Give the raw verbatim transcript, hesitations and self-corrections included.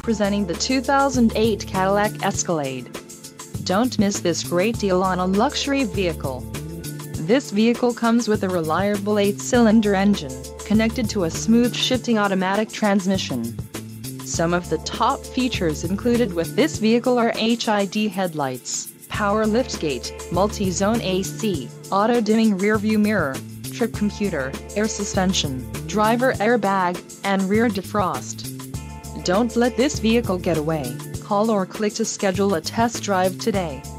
Presenting the two thousand eight Cadillac Escalade. Don't miss this great deal on a luxury vehicle. This vehicle comes with a reliable eight-cylinder engine, connected to a smooth shifting automatic transmission. Some of the top features included with this vehicle are H I D headlights, power liftgate, multi-zone A C, auto-dimming rear-view mirror, trip computer, air suspension, driver airbag, and rear defrost. Don't let this vehicle get away. Call or click to schedule a test drive today.